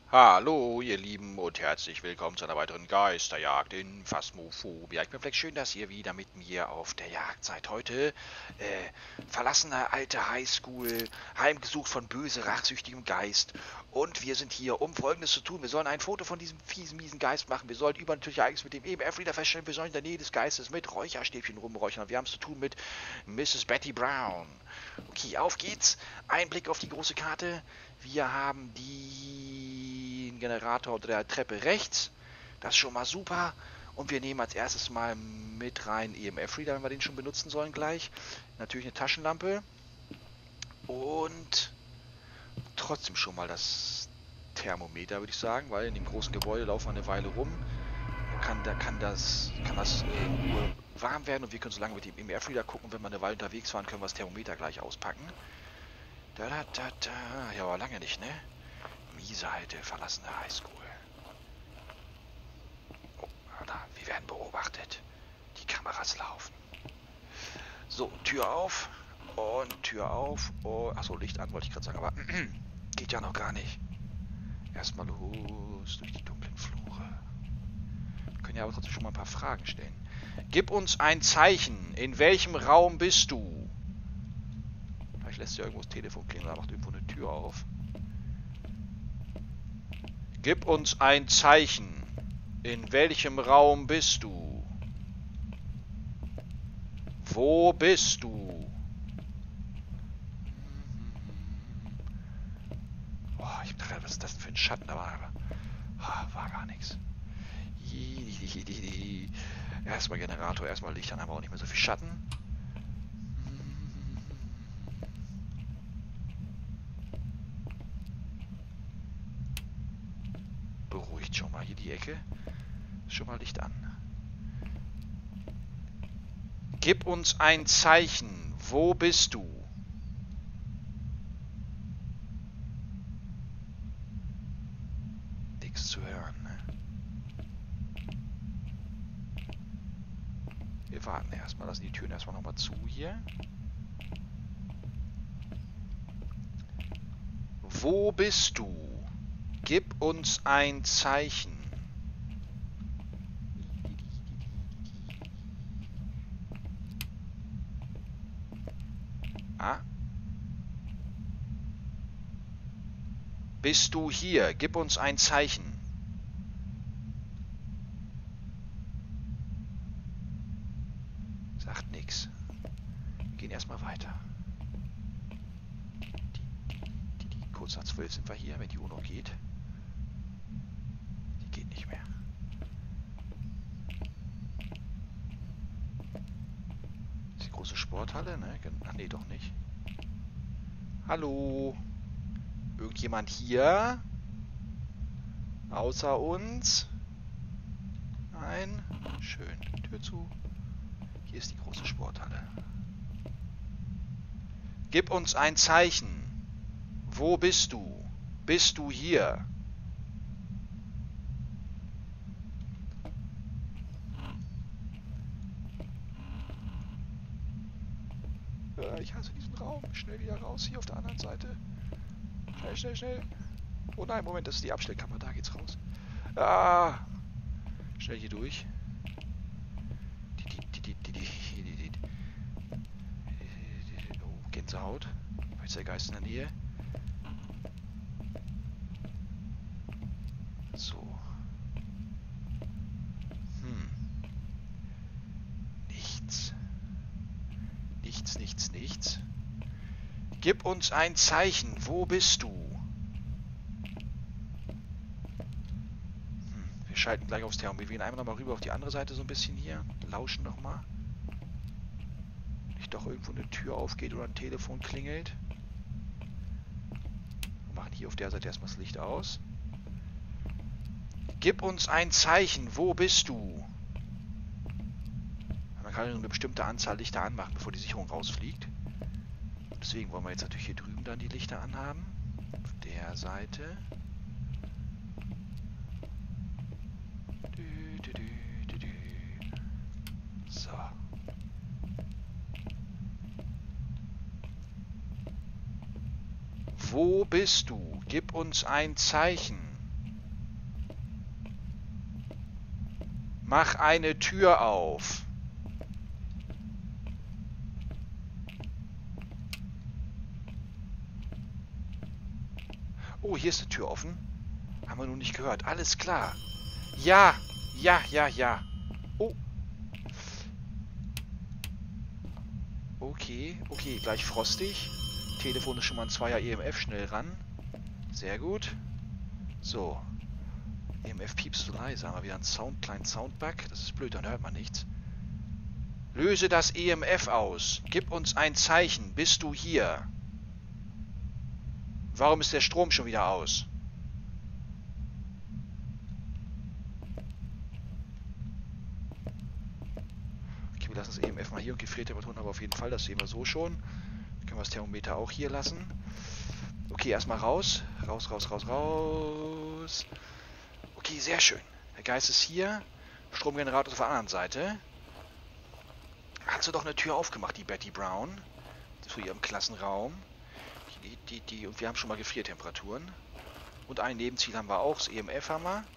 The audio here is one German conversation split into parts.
Hallo, ihr Lieben, und herzlich willkommen zu einer weiteren Geisterjagd in Phasmophobia. Ich bin vielleicht schön, dass ihr wieder mit mir auf der Jagd seid. Heute verlassene alte Highschool, heimgesucht von böse, rachsüchtigem Geist. Und wir sind hier, um Folgendes zu tun. Wir sollen ein Foto von diesem fiesen, miesen Geist machen. Wir sollen übernatürliche Ereignisse mit dem EMF-Reader feststellen. Wir sollen in der Nähe des Geistes mit Räucherstäbchen rumräuchern. Wir haben es zu tun mit Mrs. Betty Brown. Okay, auf geht's. Ein Blick auf die große Karte. Wir haben den Generator unter der Treppe rechts. Das ist schon mal super. Und wir nehmen als erstes mal mit rein EMF-Reader, wenn wir den schon benutzen sollen gleich. Natürlich eine Taschenlampe. Und trotzdem schon mal das Thermometer, würde ich sagen, weil in dem großen Gebäude laufen wir eine Weile rum. Da kann das in Ruhe warm werden und wir können so lange mit dem EMF-Reader gucken. Wenn wir eine Weile unterwegs waren, können wir das Thermometer gleich auspacken. Da, da, da, da. Ja, aber lange nicht, ne? Miese alte, verlassene Highschool. Oh, da, wir werden beobachtet. Die Kameras laufen. So, Tür auf. Und Tür auf. Oh, achso, Licht an, wollte ich gerade sagen, aber geht ja noch gar nicht. Erstmal los durch die dunklen Flure. Wir können ja aber trotzdem schon mal ein paar Fragen stellen. Gib uns ein Zeichen. In welchem Raum bist du? Vielleicht lässt ja irgendwo das Telefon klingeln oder macht irgendwo eine Tür auf. Gib uns ein Zeichen. In welchem Raum bist du? Wo bist du? Oh, ich dachte, was ist das denn für ein Schatten? Aber war gar nichts. Erstmal Generator, erstmal Licht, dann haben wir auch nicht mehr so viel Schatten. Beruhigt schon mal hier die Ecke. Schon mal Licht an. Gib uns ein Zeichen. Wo bist du? Nichts zu hören, ne? Wir warten erstmal, lassen die Türen erstmal nochmal zu hier. Wo bist du? Gib uns ein Zeichen. Ah? Bist du hier? Gib uns ein Zeichen. Sagt nichts. Wir gehen erstmal weiter. Kurz nach 12 sind wir hier, wenn die Uhr noch geht. Die geht nicht mehr. Das ist die große Sporthalle, ne? Ach nee, doch nicht. Hallo? Irgendjemand hier? Außer uns? Nein? Schön. Tür zu. Hier ist die große Sporthalle. Gib uns ein Zeichen. Wo bist du? Bist du hier? Ich hasse diesen Raum. Schnell wieder raus, hier auf der anderen Seite. Schnell, schnell, schnell. Oh nein, Moment, das ist die Abstellkammer. Da geht's raus. Ah! Schnell hier durch. Oh, Gänsehaut. Jetzt ist der Geist in der Nähe. So. Nichts. Nichts, nichts, nichts. Gib uns ein Zeichen. Wo bist du? Wir schalten gleich aufs Thermometer. Wir gehen einmal nochmal rüber auf die andere Seite so ein bisschen hier. Lauschen nochmal. Nicht doch irgendwo eine Tür aufgeht oder ein Telefon klingelt. Wir machen hier auf der Seite erstmal das Licht aus. Gib uns ein Zeichen. Wo bist du? Man kann nur eine bestimmte Anzahl Lichter anmachen, bevor die Sicherung rausfliegt. Deswegen wollen wir jetzt natürlich hier drüben dann die Lichter anhaben. Auf der Seite. So. Wo bist du? Gib uns ein Zeichen. Mach eine Tür auf. Oh, hier ist eine Tür offen. Haben wir nun nicht gehört. Alles klar. Ja, ja, ja, ja. Oh. Okay, okay, gleich frostig. Telefon ist schon mal ein 2er EMF, schnell ran. Sehr gut. So. EMF piepst so leise. Haben wir wieder einen kleinen Soundbug. Das ist blöd, dann hört man nichts. Löse das EMF aus. Gib uns ein Zeichen. Bist du hier? Warum ist der Strom schon wieder aus? Okay, wir lassen das EMF mal hier und Gefriertemperaturen haben wir auf jeden Fall. Das sehen wir so schon. Dann können wir das Thermometer auch hier lassen. Okay, erstmal raus. Raus, raus, raus, raus. Okay, sehr schön. Der Geist ist hier. Stromgenerator ist auf der anderen Seite. Hat sie doch eine Tür aufgemacht, die Betty Brown. Zu ihrem Klassenraum. Und wir haben schon mal Gefriertemperaturen. Und ein Nebenziel haben wir auch. Das EMF haben wir.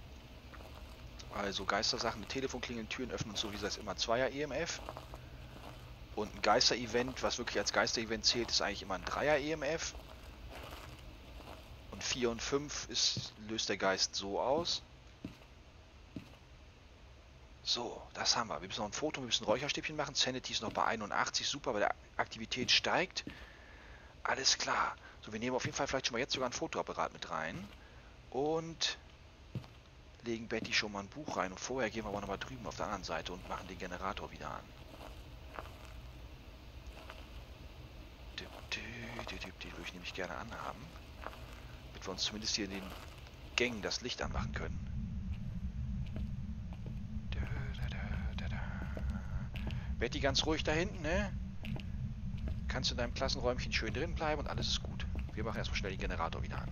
Also Geistersachen mit Telefonklingeln, Türen öffnen und so, wie das immer 2er EMF. Und ein Geister-Event, was wirklich als Geister-Event zählt, ist eigentlich immer ein 3er EMF. Und 4 und 5 löst der Geist so aus. So, das haben wir. Wir müssen noch ein Foto, wir müssen ein Räucherstäbchen machen. Sanity ist noch bei 81, super, weil die Aktivität steigt. Alles klar. So, wir nehmen auf jeden Fall vielleicht schon mal jetzt sogar ein Fotoapparat mit rein. Und legen Betty schon mal ein Buch rein. Und vorher gehen wir aber nochmal drüben auf der anderen Seite und machen den Generator wieder an. Die würde ich nämlich gerne anhaben. Damit wir uns zumindest hier in den Gängen das Licht anmachen können. Betty, ganz ruhig da hinten, ne? Kannst du in deinem Klassenräumchen schön drin bleiben und alles ist gut. Wir machen erstmal schnell den Generator wieder an.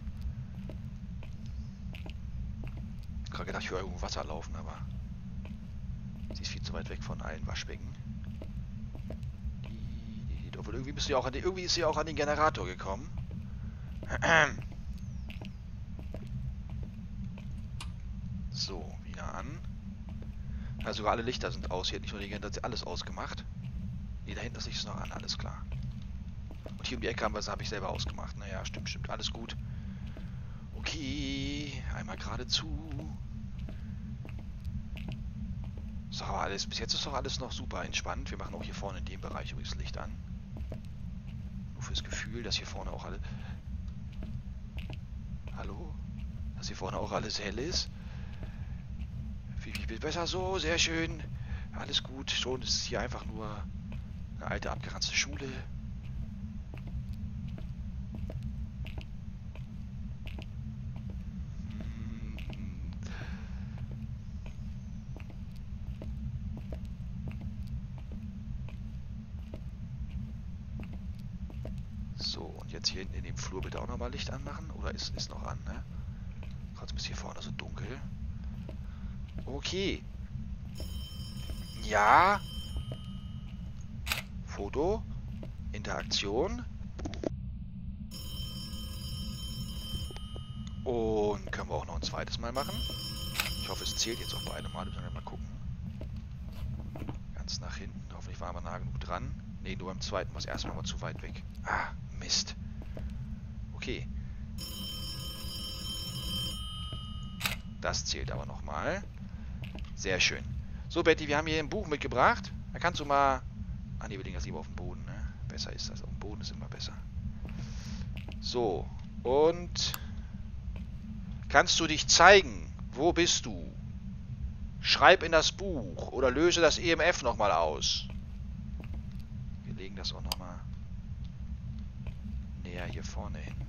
Ich habe gerade gedacht, ich höre irgendwo Wasser laufen, aber sie ist viel zu weit weg von allen Waschbecken. Obwohl irgendwie ist sie auch an den Generator gekommen. So, wieder an. Ja, sogar alle Lichter sind aus. Hier hat nicht nur die Generator, alles ausgemacht. Ne, da hinten das Licht ist noch an, alles klar. Und hier um die Ecke habe ich selber ausgemacht. Naja, stimmt, stimmt. Alles gut. Okay. Einmal geradezu. So, alles. Bis jetzt ist doch alles noch super entspannt. Wir machen auch hier vorne in dem Bereich übrigens Licht an. Nur fürs Gefühl, dass hier vorne auch alle... Hallo? Dass hier vorne auch alles hell ist. Viel besser so. Sehr schön. Alles gut. Schon ist es hier einfach nur eine alte, abgeranzte Schule. So, und jetzt hier hinten in dem Flur bitte auch nochmal Licht anmachen. Oder ist noch an, ne? Trotzdem ist hier vorne so dunkel. Okay. Ja. Foto. Interaktion. Und können wir auch noch ein zweites Mal machen. Ich hoffe, es zählt jetzt auch beide Mal. Wir müssen mal gucken. Ganz nach hinten. Hoffentlich waren wir nah genug dran. Ne, nur beim zweiten war es erstmal mal zu weit weg. Ah, Mist. Okay. Das zählt aber nochmal. Sehr schön. So, Betty, wir haben hier ein Buch mitgebracht. Da kannst du mal... Ah, ne, wir legen das lieber auf den Boden, ne? Besser ist das. Auf dem Boden ist immer besser. So. Und... Kannst du dich zeigen? Wo bist du? Schreib in das Buch. Oder löse das EMF nochmal aus. Wir legen das auch nochmal näher hier vorne hin.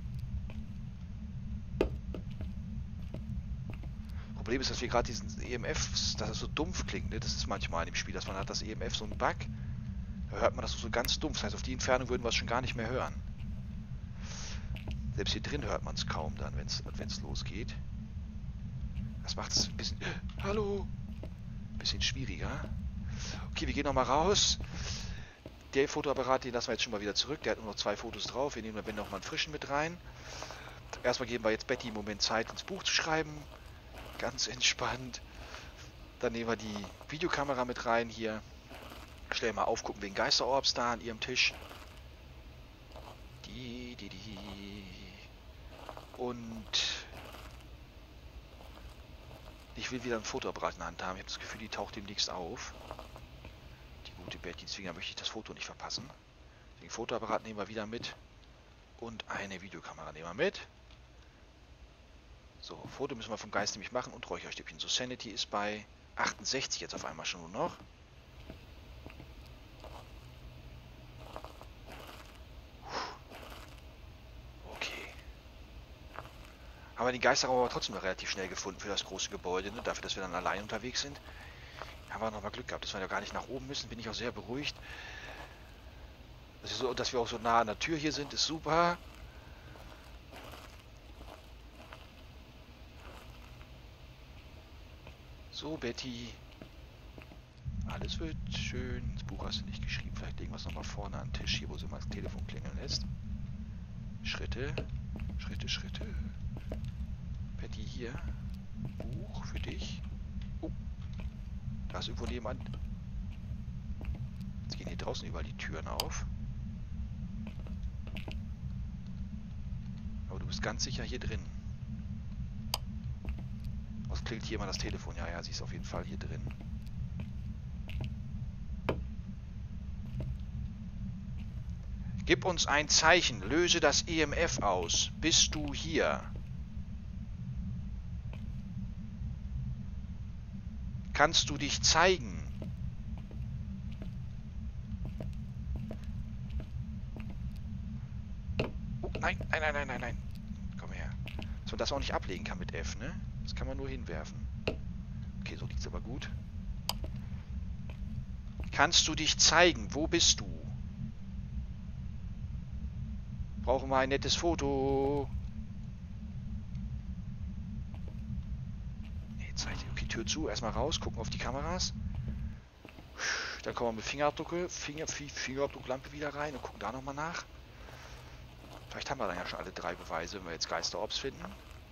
Problem ist, dass wir gerade diesen EMF, dass es so dumpf klingt, ne? Das ist manchmal in dem Spiel, dass man hat das EMF so einen Bug. Da hört man das so ganz dumpf. Das heißt, auf die Entfernung würden wir es schon gar nicht mehr hören. Selbst hier drin hört man es kaum dann, wenn es losgeht. Das macht es ein bisschen... Hallo! Ein bisschen schwieriger. Okay, wir gehen nochmal raus. Der Fotoapparat, den lassen wir jetzt schon mal wieder zurück. Der hat nur noch 2 Fotos drauf. Wir nehmen dann nochmal einen frischen mit rein. Erstmal geben wir jetzt Betty im Moment Zeit, ins Buch zu schreiben. Ganz entspannt. Dann nehmen wir die Videokamera mit rein hier. Schnell mal aufgucken wegen Geisterorbs da an ihrem Tisch. Und ich will wieder ein Fotoapparat in der Hand haben. Ich habe das Gefühl, die taucht demnächst auf. Die gute Betty, deswegen möchte ich das Foto nicht verpassen. Den Fotoapparat nehmen wir wieder mit. Und eine Videokamera nehmen wir mit. So, Foto müssen wir vom Geist nämlich machen und Räucherstäbchen. So, Sanity ist bei 68 jetzt auf einmal schon nur noch. Okay. Haben wir den Geisterraum aber trotzdem noch relativ schnell gefunden für das große Gebäude, ne? Dafür, dass wir dann allein unterwegs sind. Haben wir nochmal Glück gehabt, dass wir ja gar nicht nach oben müssen. Bin ich auch sehr beruhigt. Dass wir auch so nah an der Tür hier sind, ist super. So, Betty. Alles wird schön. Das Buch hast du nicht geschrieben. Vielleicht legen wir es nochmal vorne an den Tisch hier, wo sie mal das Telefon klingeln lässt. Schritte. Schritte, Schritte. Betty hier. Buch für dich. Oh. Da ist irgendwo jemand. Jetzt gehen hier draußen überall die Türen auf. Aber du bist ganz sicher hier drin. Was klingelt hier immer das Telefon? Ja, ja, sie ist auf jeden Fall hier drin. Gib uns ein Zeichen. Löse das EMF aus. Bist du hier? Kannst du dich zeigen? Oh, nein, nein, nein, nein, nein, nein. Komm her. Dass man das auch nicht ablegen kann mit F, ne? Das kann man nur hinwerfen. Okay, so liegt's aber gut. Kannst du dich zeigen? Wo bist du? Brauchen wir ein nettes Foto. Nee, okay, Tür zu. Erstmal raus. Gucken auf die Kameras. Dann kommen wir mit Fingerabdrucklampe wieder rein und gucken da nochmal nach. Vielleicht haben wir dann ja schon alle 3 Beweise, wenn wir jetzt Geisterorbs finden.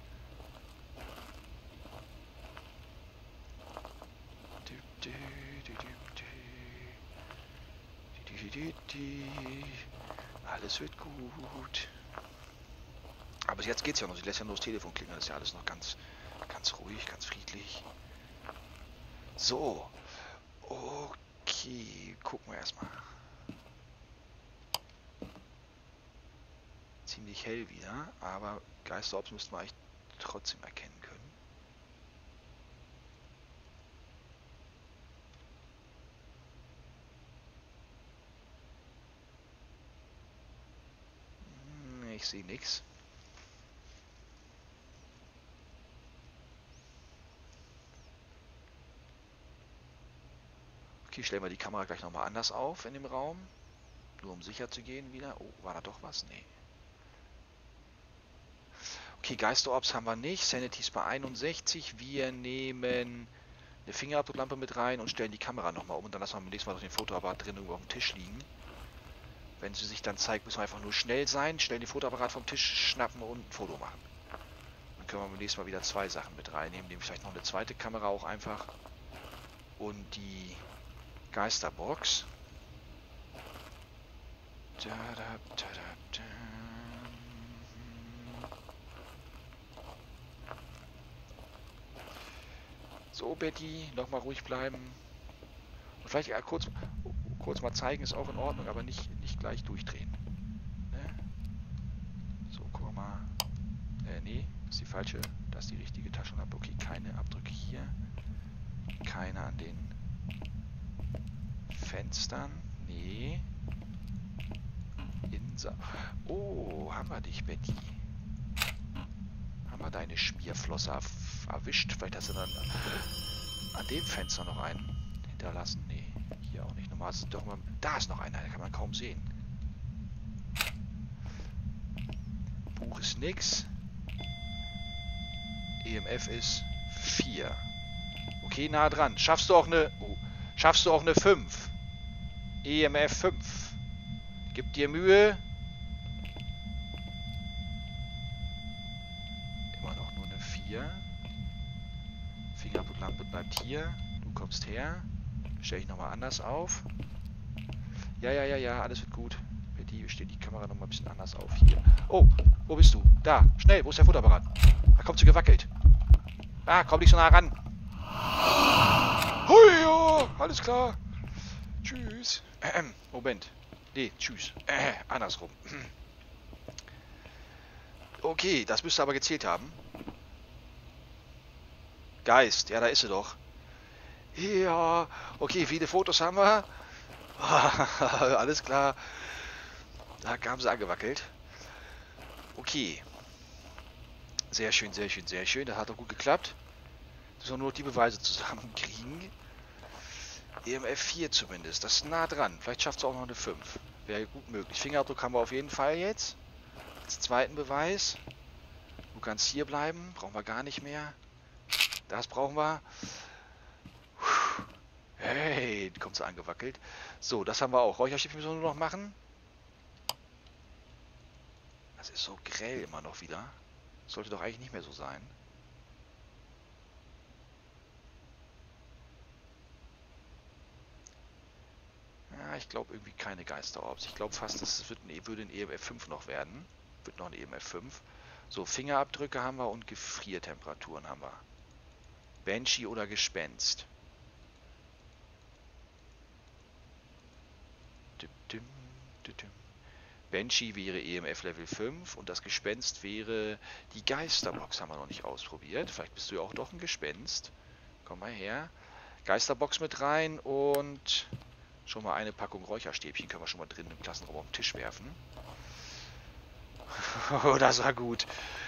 Alles wird gut. Aber jetzt geht's ja noch. Sie lässt ja nur das Telefon klingeln. Das ist ja alles noch ganz ruhig, ganz friedlich. So. Okay. Gucken wir erstmal. Ziemlich hell wieder. Aber Geisterorbs müssten wir eigentlich trotzdem erkennen können. Ich sehe nichts. Okay, stellen wir die Kamera gleich nochmal anders auf in dem Raum. Nur um sicher zu gehen wieder. Oh, war da doch was? Nee. Okay, Geisterorbs haben wir nicht. Sanity ist bei 61. Wir nehmen eine Fingerabdrucklampe mit rein und stellen die Kamera nochmal um. Und dann lassen wir beim nächsten Mal noch den Fotoapparat drin irgendwo auf dem Tisch liegen. Wenn sie sich dann zeigt, müssen wir einfach nur schnell sein, schnell den Fotoapparat vom Tisch schnappen und ein Foto machen. Dann können wir beim nächsten Mal wieder 2 Sachen mit reinnehmen. Nehmen vielleicht noch eine zweite Kamera auch einfach. Und die Geisterbox. So, Betty, nochmal ruhig bleiben. Und vielleicht kurz mal zeigen, ist auch in Ordnung, aber nicht gleich durchdrehen. Ne? So, gucken wir mal. Nee, das ist die falsche. Das ist die richtige Taschenlampe. Okay, keine Abdrücke hier. Keine an den Fenstern. Nee. Oh, haben wir dich, Betty. Haben wir deine Schmierflosse erwischt. Vielleicht hast du dann an dem Fenster noch einen hinterlassen. Nee, hier auch nicht. Normal ist es doch mal... Da ist noch einer, den kann man kaum sehen. Buch ist nix. EMF ist 4. Okay, nah dran. Schaffst du auch eine... Oh, schaffst du auch eine 5? EMF 5. Gib dir Mühe. Immer noch nur eine 4. Fingerabdrucklampe bleibt hier. Du kommst her. Stelle ich nochmal anders auf. Ja, alles wird gut. Betty, wir stellen die Kamera nochmal ein bisschen anders auf hier. Oh, wo bist du? Da, schnell, wo ist der Futterapparat? Da kommt sie gewackelt. Ah, komm nicht so nah ran. Hui, ja, alles klar. Tschüss. Moment. Nee, tschüss. Andersrum. Okay, das müsste aber gezählt haben. Geist, ja, da ist sie doch. Ja, okay, viele Fotos haben wir. Alles klar. Da kam sie angewackelt. Okay. Sehr schön, sehr schön, sehr schön. Das hat doch gut geklappt. Müssen wir nur noch die Beweise zusammenkriegen. EMF 4 zumindest. Das ist nah dran. Vielleicht schafft es auch noch eine 5. Wäre gut möglich. Fingerabdruck haben wir auf jeden Fall jetzt. Als zweiten Beweis. Du kannst hier bleiben. Brauchen wir gar nicht mehr. Das brauchen wir. Hey, kommt so angewackelt. So, das haben wir auch. Räucherstäbchen müssen wir nur noch machen. Das ist so grell immer noch wieder. Sollte doch eigentlich nicht mehr so sein. Ja, ich glaube irgendwie keine Geisterorbs. Ich glaube fast, es würde ein EMF 5 noch werden. Wird noch ein EMF 5. So, Fingerabdrücke haben wir und Gefriertemperaturen haben wir. Banshee oder Gespenst. Banshee wäre EMF Level 5 und das Gespenst wäre... Die Geisterbox haben wir noch nicht ausprobiert. Vielleicht bist du ja auch doch ein Gespenst. Komm mal her. Geisterbox mit rein und schon mal eine Packung Räucherstäbchen können wir schon mal drin im Klassenraum auf den Tisch werfen. Oh, das war gut.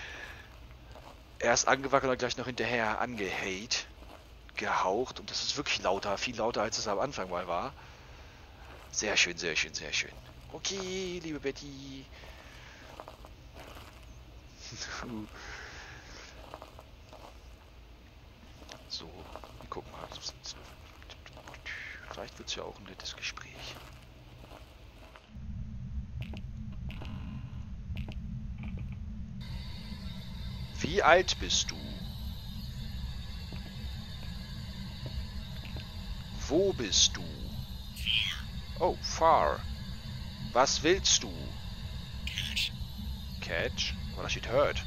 Erst angewackelt und gleich noch hinterher angehate. Gehaucht. Und das ist wirklich lauter. Viel lauter, als es am Anfang mal war. Sehr schön, sehr schön, sehr schön. Okay, liebe Betty. So, wir gucken mal. Vielleicht wird es ja auch ein nettes Gespräch. Wie alt bist du? Wo bist du? Oh, far. Was willst du? Catch? Oh, da steht hurt.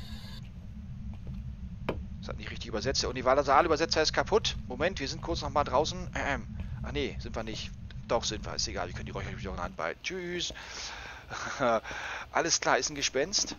Das hat nicht richtig übersetzt. Der Universalübersetzer ist kaputt. Moment, wir sind kurz noch mal draußen. Ach nee, sind wir nicht. Doch, sind wir. Ist egal, wir können die Räucherstäbchen auch in der Hand behalten. Tschüss. Alles klar, ist ein Gespenst.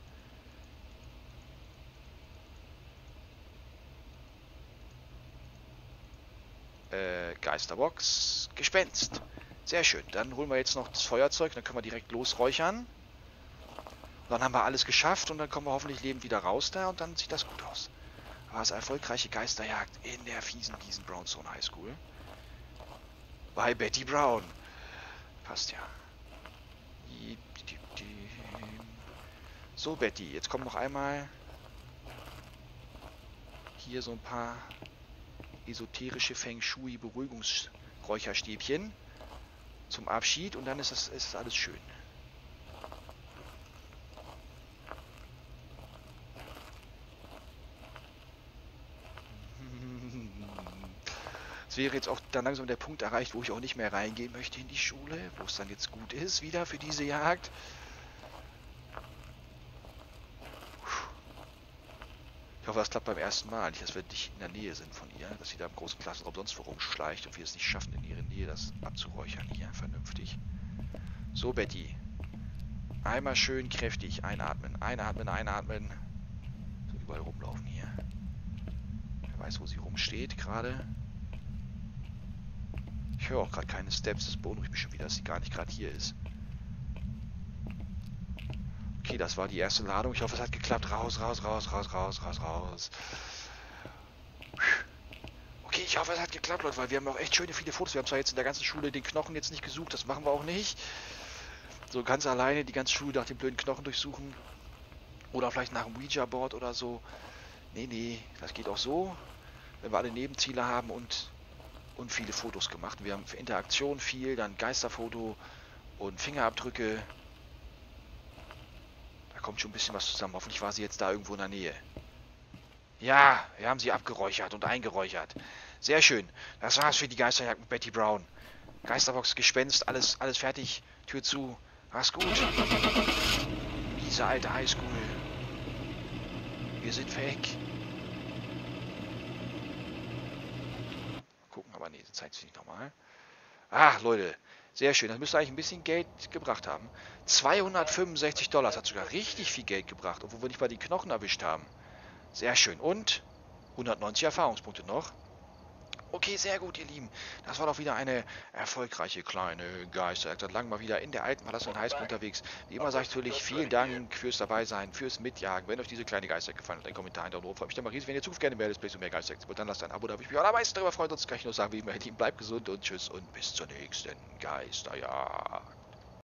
Geisterbox. Gespenst. Sehr schön. Dann holen wir jetzt noch das Feuerzeug. Dann können wir direkt losräuchern. Und dann haben wir alles geschafft. Und dann kommen wir hoffentlich lebend wieder raus da. Und dann sieht das gut aus. War es erfolgreiche Geisterjagd in der fiesen Brownstone High School. Bei Betty Brown. Passt ja. So, Betty. Jetzt kommen noch einmal hier so ein paar esoterische Feng Shui Beruhigungsräucherstäbchen zum Abschied und dann ist alles schön. Es wäre jetzt auch dann langsam der Punkt erreicht, wo ich auch nicht mehr reingehen möchte in die Schule, wo es dann jetzt gut ist wieder für diese Jagd. Ich hoffe, das klappt beim ersten Mal. Nicht, dass wir nicht in der Nähe sind von ihr. Dass sie da im großen Klassenraum sonst wo rumschleicht und wir es nicht schaffen, in ihre Nähe das abzuräuchern hier. Vernünftig. So, Betty. Einmal schön kräftig einatmen. Einatmen, einatmen. So überall rumlaufen hier. Wer weiß, wo sie rumsteht gerade. Ich höre auch gerade keine Steps. Das beunruhigt mich schon wieder, dass sie gar nicht gerade hier ist. Okay, das war die erste Ladung. Ich hoffe, es hat geklappt. Raus, raus, raus, raus, raus, raus, raus. Okay, ich hoffe, es hat geklappt, Leute, weil wir haben auch echt schöne viele Fotos. Wir haben zwar jetzt in der ganzen Schule den Knochen jetzt nicht gesucht. Das machen wir auch nicht. So ganz alleine die ganze Schule nach den blöden Knochen durchsuchen. Oder vielleicht nach dem Ouija-Board oder so. Nee, das geht auch so. Wenn wir alle Nebenziele haben und viele Fotos gemacht. Wir haben für Interaktion viel, dann Geisterfoto und Fingerabdrücke. Kommt schon ein bisschen was zusammen. Hoffentlich war sie jetzt da irgendwo in der Nähe. Ja, wir haben sie abgeräuchert und eingeräuchert. Sehr schön. Das war's für die Geisterjagd mit Betty Brown. Geisterbox, Gespenst, alles fertig. Tür zu. Mach's gut. Diese alte Highschool. Wir sind weg. Gucken, aber nee, das zeigt sich nicht nochmal. Ah, Leute. Sehr schön. Das müsste eigentlich ein bisschen Geld gebracht haben. $265. Das hat sogar richtig viel Geld gebracht, obwohl wir nicht mal die Knochen erwischt haben. Sehr schön. Und 190 Erfahrungspunkte noch. Okay, sehr gut, ihr Lieben. Das war doch wieder eine erfolgreiche kleine Geisterjagd. Seit langem mal wieder in der alten verlassenen Highschool unterwegs. Wie immer sage ich natürlich vielen Dank fürs Dabeisein, fürs Mitjagen. Wenn euch diese kleine Geisterjagd gefallen hat, ein Kommentar hinterher. Freut mich dann mal riesig, wenn ihr Zukunft gerne mehr Let's Plays und mehr Geisterjagd wollt. Dann lasst ein Abo, da würde ich mich allermeisten darüber freuen. Sonst kann ich nur sagen, wie immer, ihr Lieben, bleibt gesund und tschüss und bis zur nächsten Geisterjagd.